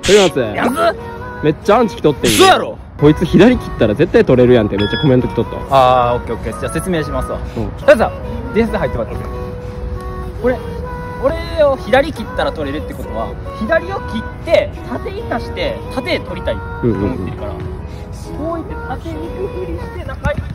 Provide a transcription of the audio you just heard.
松めっちゃアンチ来とってん嘘やろ。 こいつ左切ったら絶対取れるやんってめっちゃコメント来とったわ。 ああ、オッケーオッケー。じゃあ説明しますわ。たださ、ディフェンス入ってもらってくれ。これ俺を左切ったら取れるってことは、左を切って縦に足して縦で取りたいと思ってるから、こういって縦にくふりして中に